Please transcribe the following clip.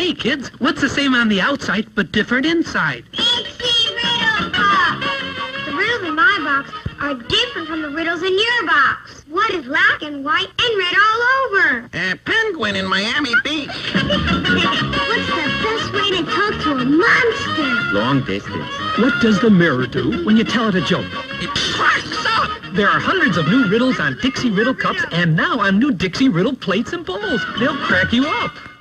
Hey, kids, what's the same on the outside but different inside? Dixie Riddle Cups! The riddles in my box are different from the riddles in your box. What is black and white and red all over? A penguin in Miami Beach. What's the best way to talk to a monster? Long distance. What does the mirror do when you tell it a joke? It cracks up. There are hundreds of new riddles on Dixie Riddle Cups and now on new Dixie Riddle plates and bowls. They'll crack you up.